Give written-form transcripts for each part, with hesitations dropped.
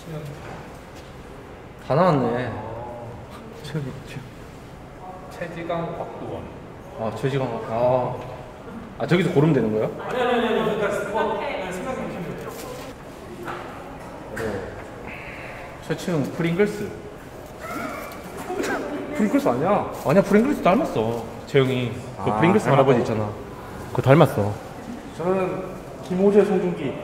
다 나왔네. 저기 최지강, 곽도원. 아 최지강. 아 저기서 고르면 되는 거예요? 아니 그러니까 생각해 보시면 돼요. 최치웅 프링글스. 프링글스 아니야? 아니야 프링글스 닮았어. 재영이. 그 프링글스 할아버지 있잖아. 그거 닮았어. 저는 김호재, 송중기.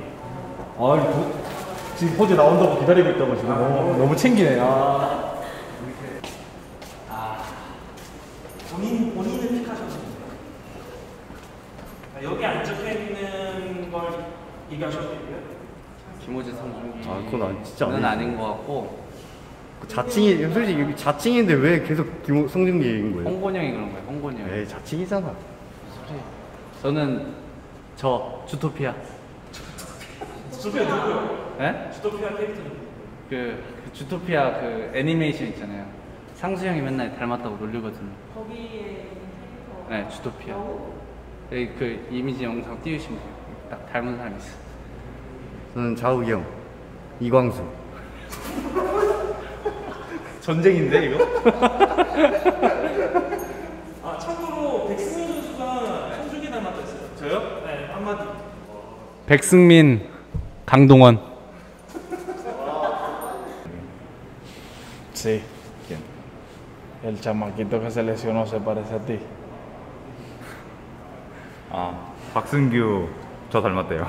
지금 호재 나온다고 기다리고 있다고 지금 너무 챙기네. 본인은 픽하셨습니다. 여기 안 적혀 있는 걸 얘기하셔도 되고요. 김호재, 송중기. 그건 진짜 는 아닌 것 같고. 자칭이 솔직히 여기 자칭인데 왜 계속 송중기 얘기인 거예요? 홍건영이 그런 거예요. 홍건영. 에이 자칭이잖아. 저는 주토피아. 주토피아 누구요? 네? 주토피아 캐릭터 누구? 그 주토피아 그 애니메이션 있잖아요. 상수 형이 맨날 닮았다고 놀리거든요. 거기에 있는 캐릭터. 네, 주토피아. 여기 그 이미지 영상 띄우시면 돼요. 딱 닮은 사람이 있어. 저는 자욱이 형, 이광수. 전쟁인데 이거? 참고로 백승민 선수가 송중기 닮았다 했어요. 저요? 네, 한마디. 백승민, 강동원. Sí, ¿quién? El chamaquito que se lesionó se parece a ti. 박승규 저 닮았대요.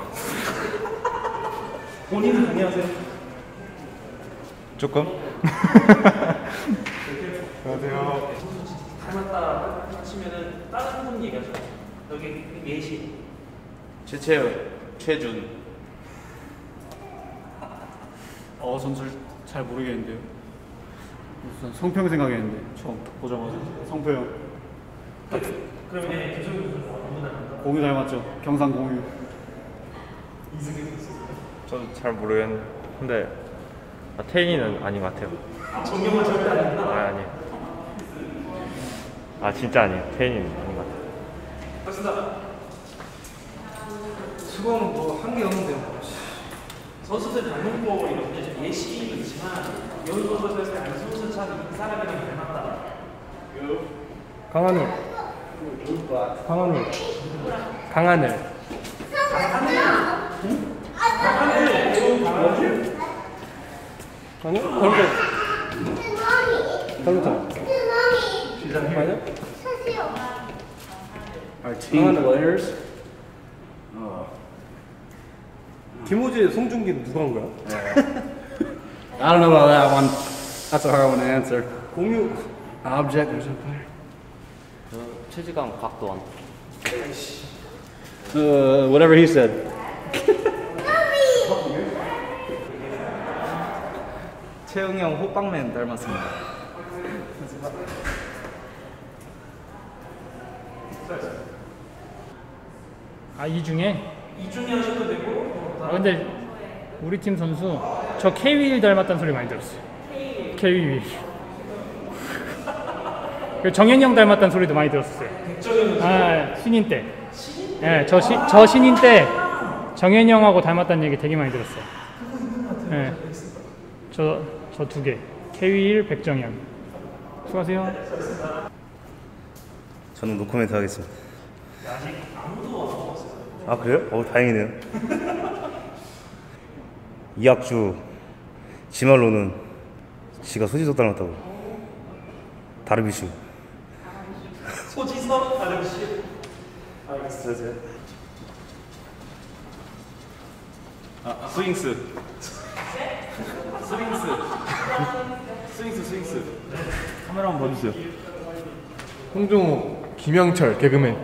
본인은 동의하세요? 조금? 안녕하세요. 닮았다 하시면은 다른 분 얘기하죠. 여기 예시. 최채우, 최준. 전술 잘 모르겠는데요. 무슨 성평 생각했는데 처음 보자마자 성평. 그러면 교정이 누구 닮았다? 공유 닮았죠. 경상 공유. 저도 잘 모르겠는데 태인이는 아닌 것 같아요. 정경은 절대 아닙니다. 아니에요. 진짜 아니에요. 태인이는 아닌 것 같아요. 맞습니다. 수고는 뭐 한 게 없는데요. 선수들 닮은 거 이렇게 좀 예시는 있지만 여기 선수에서 안승수 찬 이 사람이랑 닮았다. 강하늘. 강하늘. 강하늘. 아니요? 닮았잖아. 아니요? Our team players. 김호재, 송중기는 누가 한 거야? I don't know about that one. That's a hard one to answer. 공유. Object or something. 최지강, 곽도원. Whatever he said. 채웅이 형 호빵맨 닮았습니다. 이 중에? 이 중에 하셔도 되고. 근데 우리 팀 선수 저 케이윌 닮았다는 소리 많이 들었어요. 케이윌. 정현이 형 닮았다는 소리도 많이 들었어요. 신인 때. 예, 저 신인 때 정현이 형하고 닮았다는 얘기 되게 많이 들었어요. 예, 저 두 개. 케이윌, 백정현. 수고하세요. 저는 노코멘트 하겠습니다. 그래요? 다행이네요. 이학주 지 말로는 지가 소지섭 닮았다고. 다르비슈. 소지섭 다르비슈. 알겠어요. 스윙스. 카메라 한번 봐주세요. 홍종욱, 김영철, 개그맨.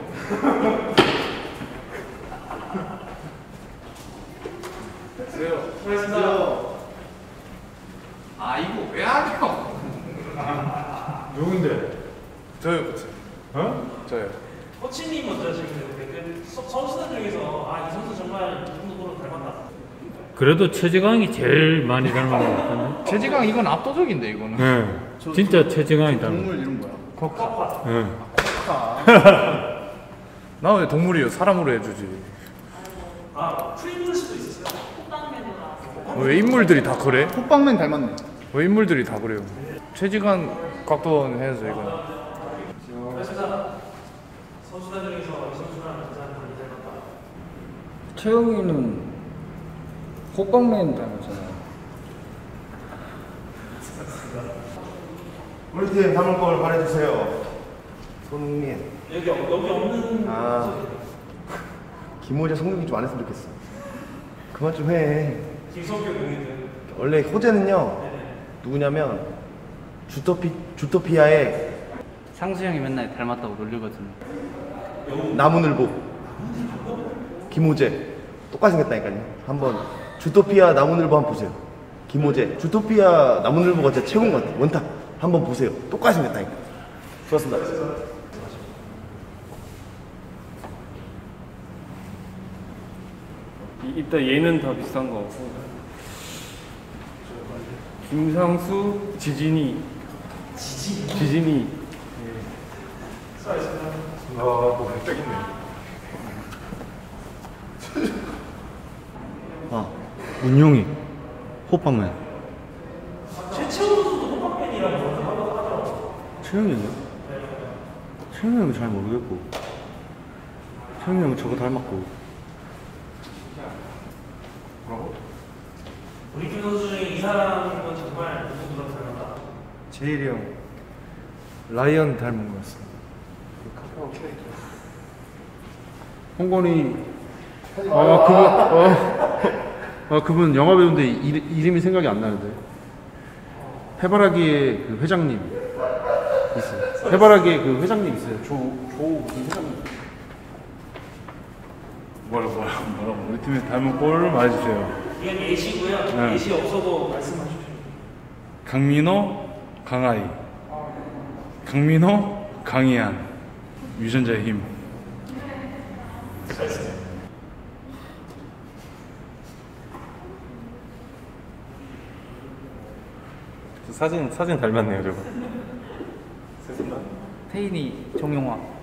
이거 왜 하냐? 누군데? 저요, 그치? 저요. 코치님 먼저 지금 선수들 중에서 이 선수 정말 누구누구로 닮았다. 그래도 최지강이 제일 많이 닮은 것 같은데? 최지강 이건 압도적인데 이거는. 네. 진짜 최지강이 닮은. 동물 이름 뭐야? 코카. 네. 나 왜 동물이요? 사람으로 해주지. 프링글스도 있었어요. 호빵맨으로 나왔어. 왜 인물들이 다 그래? 호빵맨 닮았네. 왜 인물들이 다 그래요? 최지관 각도는 해야죠 이건. 선수단 중에서 선수랑 인사하는 분 닮았다. 채영이는 호빵맨 닮았잖아요. 우리 팀 닮을 걸 말해주세요. 손흥민. 여기 없는. 아, 김호재 성능이 좀 안 했으면 좋겠어. 그만 좀 해. 김성규 누구인데? 원래 호재는요, 누구냐면 주토피아의 상수형이 맨날 닮았다고 놀리거든요. 나무늘보 김호재 똑같이 생겼다니까요. 한번 주토피아 나무늘보 한번 보세요. 김호재 주토피아 나무늘보가 진짜 최고인 것 같아요. 원탑 한번 보세요. 똑같이 생겼다니까. 좋았습니다. 일단 얘는 다 비슷한 거 같고 김상수, 지진이 아, 문용이 호빵맨. 최채원 선수도 호빵맨이라고 하더라고요. 최영이 형이요? 최영이 형은 잘 모르겠고 최영이 형은 저거 닮았고. 우리 팀 선수 중에 이 사람은 정말 누구보다 닮았다. 제일이 형 라이언 닮은 것 같습니다. 홍건이 그분 영화 배우인데 이름이 생각이 안 나는데 해바라기의 그 회장님 있어요. 해바라기의 그 회장님 있어요. 조 무슨 회장님. 뭐라고 우리 팀에 닮은 꼴 말해주세요. 이건 예시고요. 네. 예시 없어도 말씀하십시오. 강민호, 강하이. 강민호, 강희안. 유전자의 힘. 사진 닮았네요 저거. 태인이 정용화.